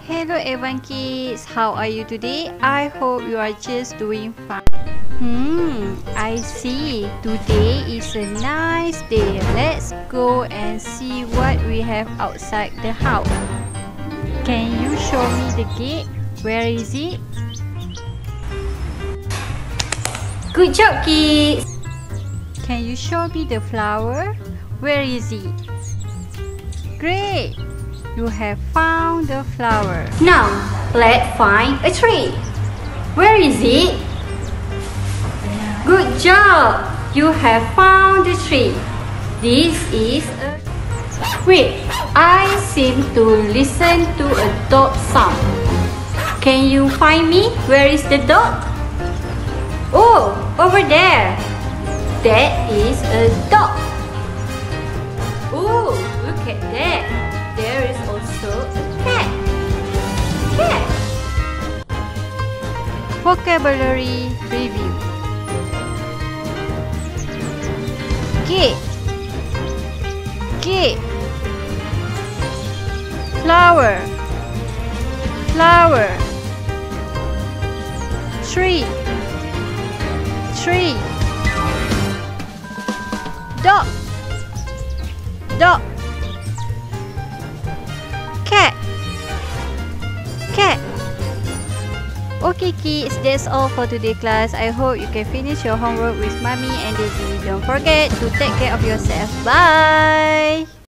Hello everyone kids, how are you today? I hope you are just doing fine. I see. Today is a nice day. Let's go and see what we have outside the house. Can you show me the gate? Where is it? Good job, kids! Can you show me the flower? Where is it? Great! You have found the flower. Now, let's find a tree. Where is it? Good job! You have found the tree. This is a... Wait, I seem to listen to a dog sound. Can you find me? Where is the dog? Oh, over there. That is a dog. Oh, look at that. There is also a cat. Cat. Vocabulary review. Gate. Gate. Flower. Flower. Tree. Tree. Dog. Dog. Cat. Cat. Okay kids, that's all for today class. I hope you can finish your homework with mommy and daddy. Don't forget to take care of yourself. Bye.